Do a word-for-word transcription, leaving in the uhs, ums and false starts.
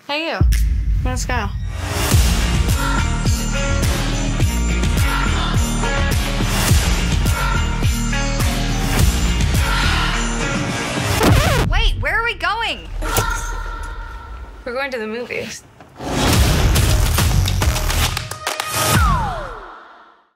Hey, you. Let's go. Wait, where are we going? We're going to the movies.